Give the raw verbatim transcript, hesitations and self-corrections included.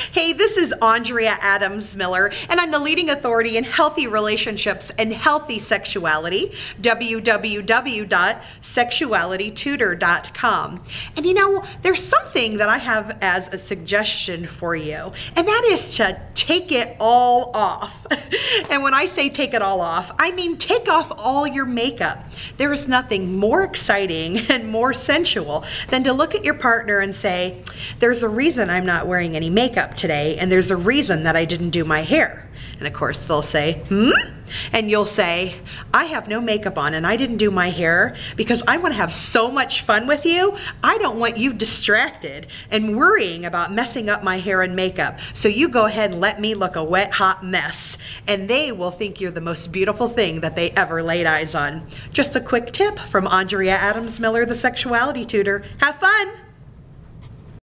Hey, this is Andrea Adams Miller, and I'm the leading authority in healthy relationships and healthy sexuality, w w w dot sexuality tutor dot com. And you know, there's something that I have as a suggestion for you, and that is to take it all off. And when I say take it all off, I mean take off all your makeup. There is nothing more exciting and more sensual than to look at your partner and say, there's a reason I'm not wearing any makeup today, and there's a reason that I didn't do my hair. And of course they'll say, hmm? And you'll say, I have no makeup on and I didn't do my hair because I want to have so much fun with you. I don't want you distracted and worrying about messing up my hair and makeup. So you go ahead and let me look a wet, hot mess. And they will think you're the most beautiful thing that they ever laid eyes on. Just a quick tip from Andrea Adams Miller, the sexuality tutor. Have fun.